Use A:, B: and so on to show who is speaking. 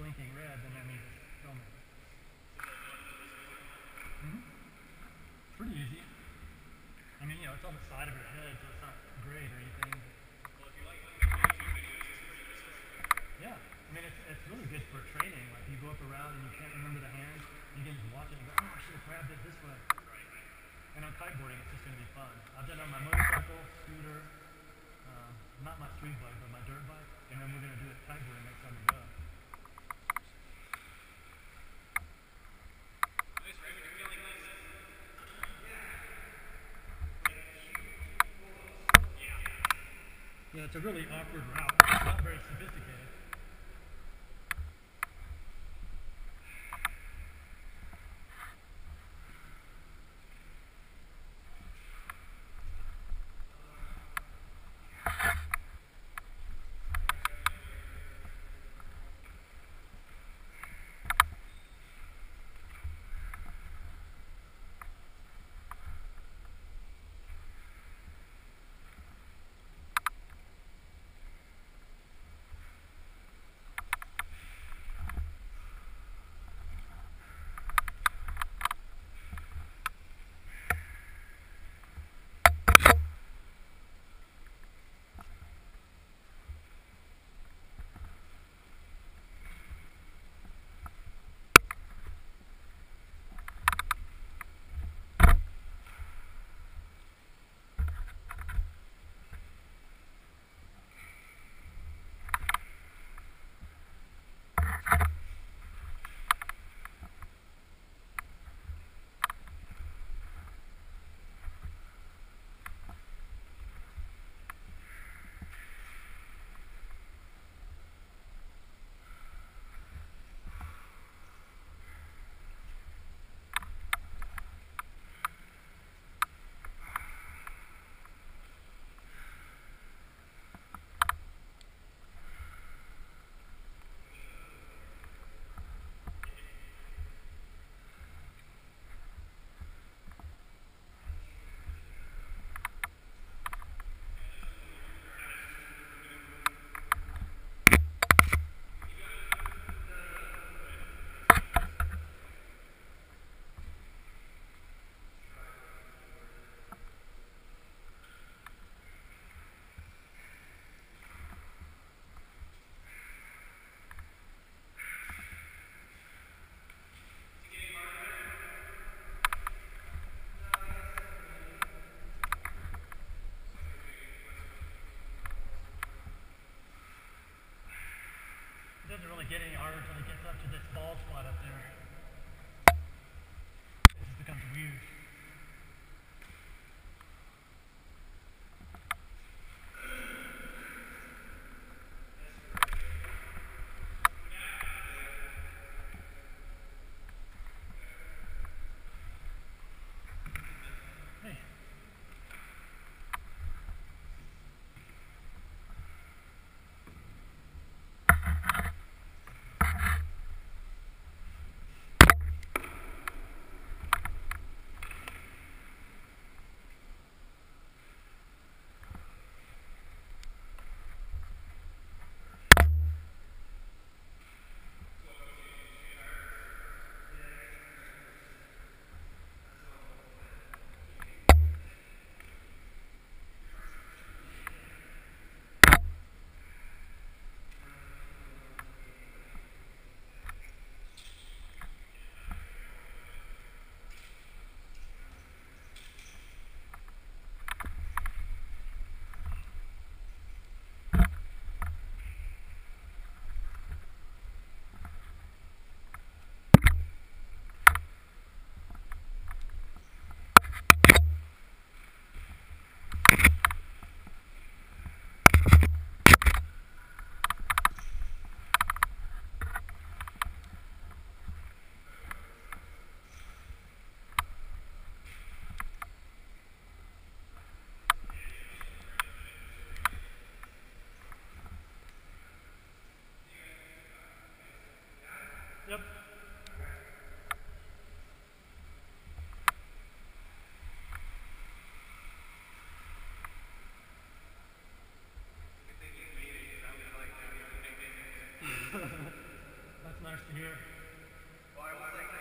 A: blinking red, then that means it's filming. Pretty easy. I mean, you know, it's on the side of your head, so it's not great or anything. Well, if you like YouTube videos, it's pretty consistent. Yeah, I mean, it's really good for training. Like, you go up around and you can't remember the hand, you can just watch it and go, oh, I should have grabbed it this way. Right. And on kiteboarding, it's just going to be fun. I've done it on my motorcycle, scooter, not my street bike, but my dirt bike, and then we're going to do it kiteboarding next time we go. Yeah, it's a really awkward route. It's not very sophisticated. It doesn't really get any harder until it gets up to this bald spot up there. It just becomes weird. Hey. starts to hear.
B: Well, I was like,